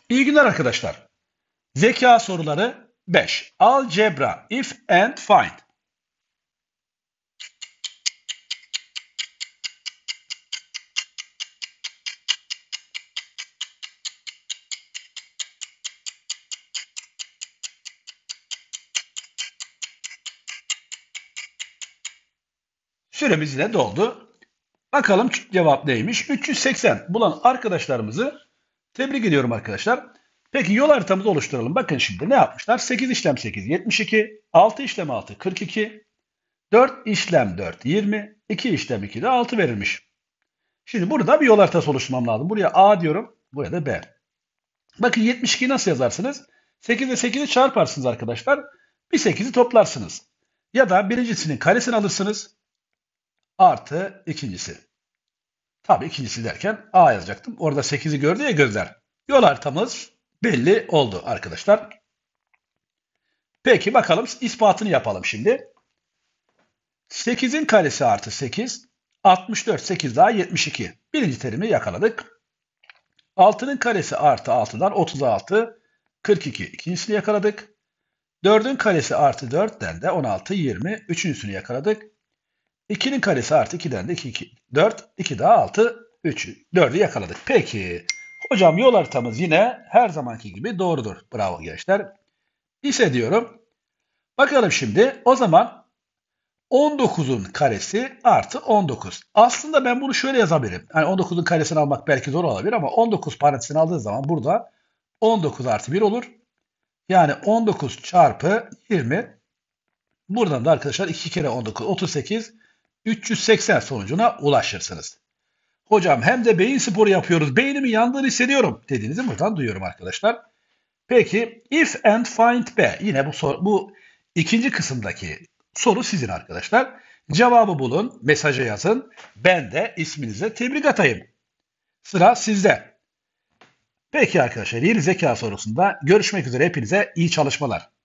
İyi günler arkadaşlar. Zeka soruları 5. Algebra, if and find. Süremiz yine doldu. Bakalım cevap neymiş? 380 bulan arkadaşlarımızı tebrik ediyorum arkadaşlar. Peki yol haritamızı oluşturalım. Bakın şimdi ne yapmışlar? 8 işlem 8, 72. 6 işlem 6, 42. 4 işlem 4, 20. 2 işlem 2 de 6 verilmiş. Şimdi burada bir yol haritası oluşturmam lazım. Buraya A diyorum. Buraya da B. Bakın 72'yi nasıl yazarsınız? 8 ile 8'i çarparsınız arkadaşlar. Bir 8'i toplarsınız. Ya da birincisinin karesini alırsınız. Artı ikincisi. Tabii ikincisi derken A yazacaktım. Orada 8'i gördü ya gözler. Yol haritamız belli oldu arkadaşlar. Peki bakalım ispatını yapalım şimdi. 8'in karesi artı 8. 64, 8 daha 72. Birinci terimi yakaladık. 6'nın karesi artı 6'dan 36, 42. İkincisini yakaladık. 4'ün karesi artı 4'ten de 16, 20. Üçüncüsünü yakaladık. 2'nin karesi artı 2'den de 2, 2, 4. 2 daha 6, 3. 4'ü yakaladık. Peki. Hocam yol haritamız yine her zamanki gibi doğrudur. Bravo gençler. İse diyorum. Bakalım şimdi. O zaman 19'un karesi artı 19. Aslında ben bunu şöyle yazabilirim. Yani 19'un karesini almak belki zor olabilir ama 19 parantezini aldığı zaman burada 19 artı 1 olur. Yani 19 çarpı 20. Buradan da arkadaşlar 2 kere 19, 38, 380 sonucuna ulaşırsınız. Hocam hem de beyin sporu yapıyoruz, beynimin yandığını hissediyorum dediğinizi buradan duyuyorum arkadaşlar. Peki if and find B. Yine bu ikinci kısımdaki soru sizin arkadaşlar. Cevabı bulun, mesaja yazın. Ben de isminize tebrik atayım. Sıra sizde. Peki arkadaşlar yeni zeka sorusunda görüşmek üzere, hepinize iyi çalışmalar.